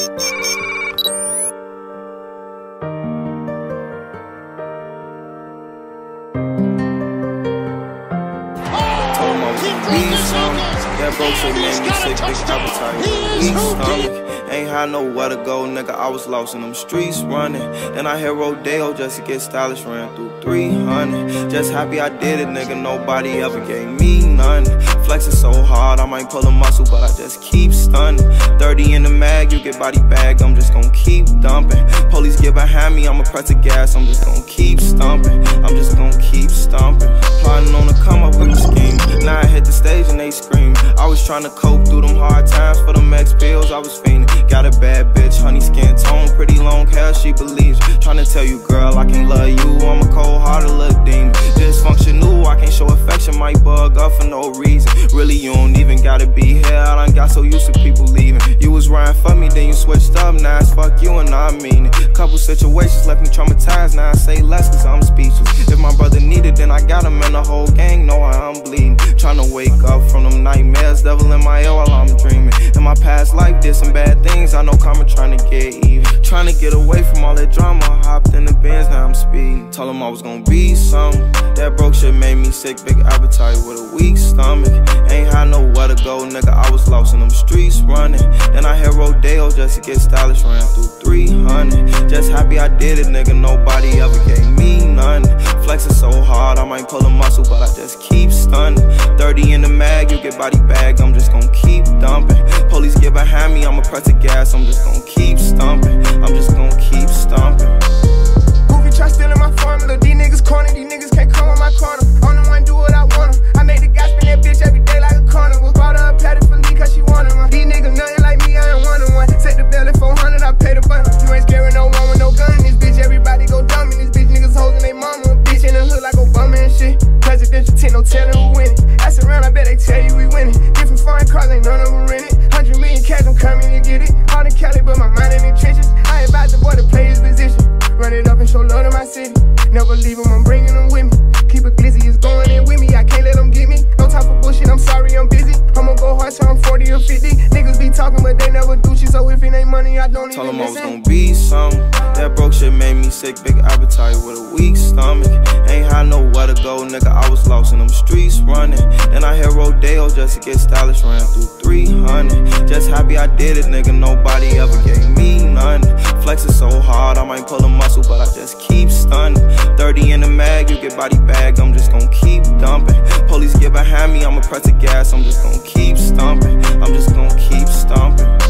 That broke shit made me sick, big appetite, weak stomach. Ain't had nowhere to go, nigga, I was lost in them streets running. Then I hit Rodeo just to get stylish, ran through 300. Just happy I did it, nigga, nobody ever gave me none. Flexing so hard, I might pull a muscle, but I just keep stunning. 30 in the mag, you get body bag, I'm just gon' keep dumping. Police get behind me, I'ma press the gas, I'm just gon' keep stumping. I'm just gon' keep stumping. Plotting on the come up with the scheme. Now I hit the stage and they scream. I was trying to cope through them hard times for them X pills, I was fiending. Got a bad bitch, honey skin tone, pretty long hair, she believes. Tryna tell you, girl, I can't love you, I'm a cold-hearted little demon. Dysfunctional, I can't show affection, might bug up for no reason. Really, you don't even gotta be here, I done got so used to people leaving. You was riding for me, then you switched up, now it's fuck you and I mean it. Couple situations left me traumatized, now I say less cause I'm speechless. If my brother needed, then I got him, and the whole gang know how I'm bleeding. Tryna wake up from them nightmares, devil in my ear while I'm dreaming. In my past life, did some bad things, I know karma tryna get even. Tryna get away from all that drama, hopped in the Benz, now I'm speeding. Told him I was gonna be something. That broke shit made me sick, big appetite with a weak stomach. Ain't had nowhere to go, nigga, I was lost in them streets running. Then I hit Rodeo just to get stylish, ran through 300. Just happy I did it, nigga, nobody ever gave me none. Flexing so hard, I might pull a muscle, but I just keep stunning. 30 in the mag, you get body bag, I'm just gon' keep dumping. Police get behind me, I'ma press the gas, I'm just gon' keep stumping. I'm just gon' keep stumping. Who can try stealing my formula? These niggas corny, these niggas can't come on my corner. I'm the one do what I want 'em. I made the guy spin that bitch every day like a corner. Was brought her a patty for Lee cause she wanted one. These niggas nothing like me, I ain't one on one. Set the bill at 400, I pay the bun. You ain't scaring no one with no gun in this bitch. Everybody go dumb in this bitch. Niggas holding they mama. A bitch in the hood like Obama and shit. Presidential tent, no telling who win it. Ask around, I bet they tell you we winning. Different foreign cars, ain't none of them rented. 100 million cash, I'm coming to get it. All the Cali, but my mind in the trenches. I advise the boy to play his position. Run it up and show love to my city. Never leave him, I'm bringing them with me. Keep it glizzy, it's going in with me. I can't let them get me. No type of bullshit, I'm sorry, I'm busy. I'ma go hard till I'm 40 or 50. Niggas be talking, but they never do shit. So if it ain't money, I don't Told even him I was listen. gonna be something. That broke shit made me sick, big appetite with a weak stomach. Ain't had nowhere to go, nigga, I was lost in them streets running. Then I hit Rodeo just to get stylish, ran through 300. Just happy I did it, nigga, nobody ever gave me none. Flexing so hard, I might pull a muscle, but I just keep stunning. 30 in the mag, you get body bag, I'm just gon' keep dumping. Police get behind me, I'ma press the gas, I'm just gon' keep stumping. I'm just gon' keep stumping.